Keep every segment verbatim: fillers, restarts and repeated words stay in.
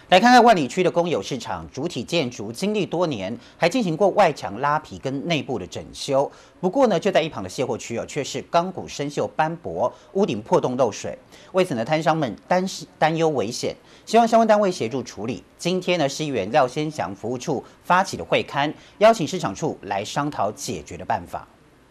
来看看万里区的公有市场，主体建筑经历多年，还进行过外墙拉皮跟内部的整修。不过呢，就在一旁的卸货区哦，却是钢骨生锈斑驳，屋顶破洞漏水。为此呢，摊商们担担忧危险，希望相关单位协助处理。今天呢，市议员廖先祥服务处发起的会勘，邀请市场处来商讨解决的办法。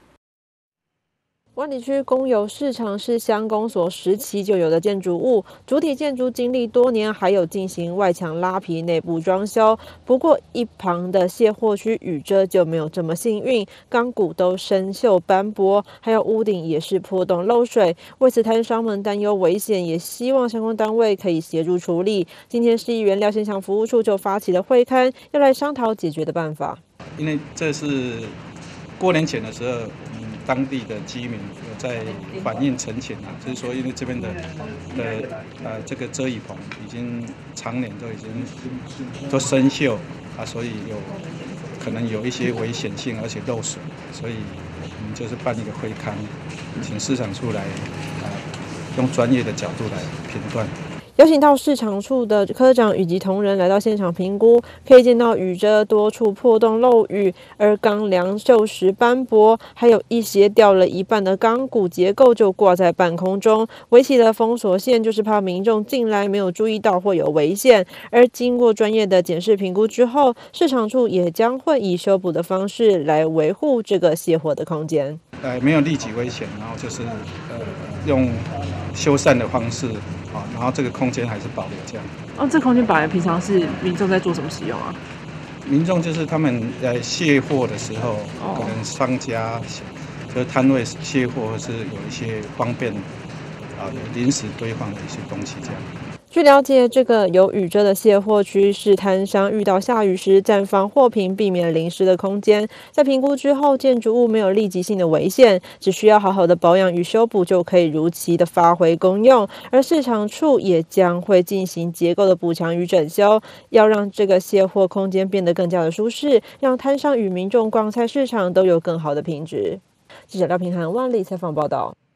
万里区公有市场是乡公所时期就有的建筑物，主体建筑经历多年，还有进行外墙拉皮、内部装修。不过一旁的卸货区雨遮就没有这么幸运，钢骨都生锈斑驳，还有屋顶也是破洞漏水。为此，摊商们担忧危险，也希望相关单位可以协助处理。今天市议员廖先祥服务处就发起了会勘，要来商讨解决的办法。 因为这是过年前的时候。当地的居民有在反映陈情啊，就是说，因为这边的的呃这个遮雨棚已经常年都已经都生锈啊，所以有可能有一些危险性，而且漏水，所以我们就是办一个会勘，请市场处来啊，用专业的角度来评断。 邀请到市场处的科长以及同仁来到现场评估，可以见到雨遮多处破洞漏雨，而钢梁锈蚀斑驳，还有一些掉了一半的钢骨结构就挂在半空中，围起了封锁线，就是怕民众进来没有注意到会有危险。而经过专业的检视评估之后，市场处也将会以修补的方式来维护这个卸货的空间。 呃，没有立即危险，然后就是呃用修缮的方式。啊，然后这个空间还是保留这样。 哦，这空间本来平常是民众在做什么使用啊？ 民众就是他们呃卸货的时候， 哦、 可能商家就是摊位卸货是有一些方便啊，临时堆放的一些东西这样。 据了解，这个有雨遮的卸货区是摊商遇到下雨时暂放货品，避免淋湿的空间。在评估之后，建筑物没有立即性的危险，只需要好好的保养与修补，就可以如期的发挥功用。而市场处也将会进行结构的补强与整修，要让这个卸货空间变得更加的舒适，让摊商与民众逛菜市场都有更好的品质。记者廖平涵万里采访报道。